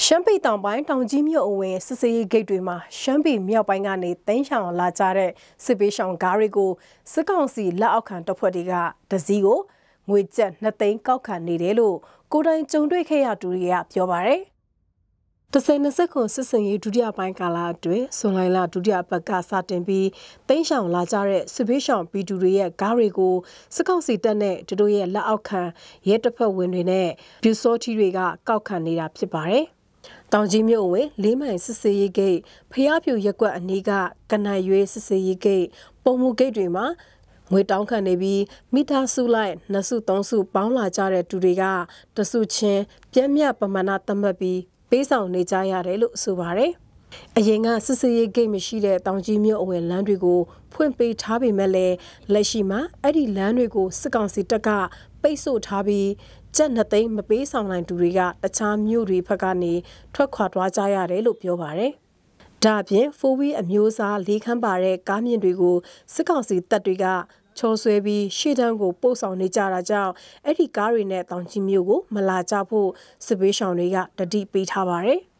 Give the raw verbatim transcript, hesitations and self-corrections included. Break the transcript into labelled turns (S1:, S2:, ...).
S1: ရှမ်းပြည်တောင်ပိုင်းတောင်ကြီးမြို့အဝင်စစ်စေးဂိတ်တွေမှာရှမ်းပြည်မြောက်ပိုင်းကနေတင်းရှောင်လာကြတဲ့စစ်ပေးရှောင်ကားတွေကိုစစ်ကောင်စီလက်အောက်ခံတပ်ဖွဲ့တွေကတစည်းကိုငွေကျပ်နှစ်သိန်းကောက်ခံနေတယ်လို့ကိုတိုင်ကြုံတွေ့ခဲ့ရသူတွေကပြောပါတယ်။တဆယ်နှစ်ဆက်ခွန်စစ်စင်ရေးဒုတိယပိုင်းကာလအတွင်းဆွန်လိုင်းလာဒုတိယပတ်ကစတင်ပြီးတင်းရှောင်လာကြတဲ့စစ်ပေးရှောင်ပြည်သူတွေရဲ့ကားတွေကိုစစ်ကောင်စီတပ်နဲ့သူတို့ရဲ့လက်အောက်ခံရဲတပ်ဖွဲ့ဝင်တွေနဲ့ပြူစောထီတွေကကောက်ခံနေတာဖြစ်ပါတယ်။တောင်ကြီးမြို့ဝင်လေးမိုင်စစ်စေးရေးဂိတ်ဖျားပြူရက်ကွက်အနီးကကနန်ရွေးစစ်စေးရေးဂိတ်ပုံမှုဂိတ်တွေမှာငွေတောင်းခံနေပြီးမိသားစုလိုက်နှစ်စုသုံးစုပေါင်းလာကြတဲ့သူတွေကတစုချင်းပြည့်မြတ်ပမာဏသတ်မှတ်ပြီးပေးဆောင်နေကြရတယ်လို့ဆိုပါတယ်။အရင်ကစစ်စေးရေးဂိတ်မရှိတဲ့တောင်ကြီးမြို့အဝင်လမ်းတွေကိုဖွင့်ပေးထားပေမဲ့လည်းလက်ရှိမှာအဲ့ဒီလမ်းတွေကိုစစ်ကောင်စီတပ်ကပိတ်ဆို့ထားပြီးကျပ်နှစ်သိန်းမပေးဆောင်နိုင်သူတွေကတခြားမြို့တွေဘက်ကနေထွက်ခွာသွားကြရတယ်လို့ပြောပါတယ်။ဒါအပြင်ဖိုးဝီအမျိုးအစားလေးခန်းပါတဲ့ကားမြင့်တွေကိုစစ်ကောင်စီတပ်တွေကချောဆွဲပြီးရှေ့တန်းကိုပို့ဆောင်နေကြတာကြောင့်အဲ့ဒီကားတွေနဲ့တောင်ကြီးမြို့ကိုမလာကြဖို့စစ်ပေးရှောင်တွေကတတိပေးထားပါတယ်။